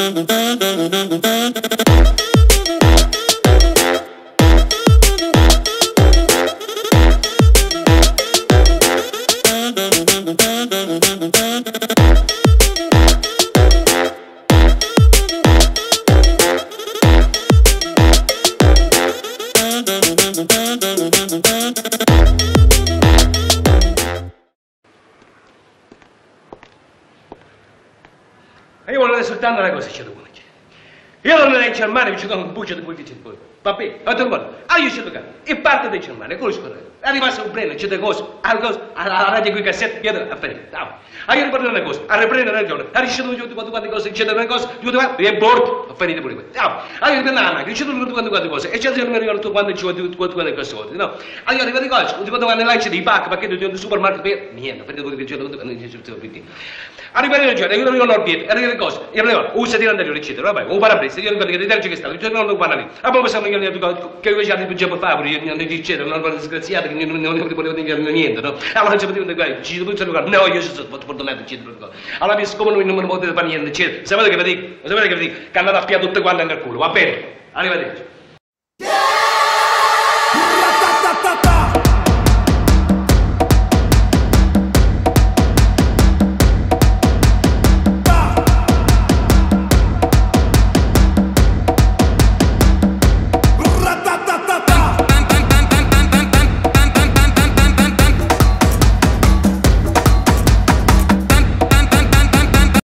E io volevo soltanto una cosa, c'è da dire. Io non ne Germania, mi ci sono un buccio di quel che c'è poi. Va bene, ma te lo guardo. Allora io c'è da e parte dei Germania, con le è rimasto un breno, c'è da cose, alla radio qui cassette, io a finire. A io riprendo una cosa, a riprendere una ragione, a ricevuta quante cose, c'è da una cosa, e bordo, a finire pure questo. A io riprendo la macchina, c'è da quante cose, e c'è da una rivolta quando ci vuole quante cose, no? A io arrivo di cose, non ti quando vanno là c'è dei pacchetti del supermercato per niente, perché devo dire che c'è da arriva in ragione, io non ho l'orbietto, arriva di cose, io non usa di andare eccetera, vabbè, un parabrezza, io non vedo che deterge che sta, io non lo guardo lì. A poi possiamo che io già di più favore, io non dicevo, non ero disgraziato, che non volevo dire niente, no? Allora non c'è più ci sono tutti no, io sono fortunato, eccetera. Allora mi siccome non mi potete fare niente, eccetera. Sapete che vi dico? Sapete che vi dico? Che andate a spiare tutte quante nel culo, va bene? Arrivederci.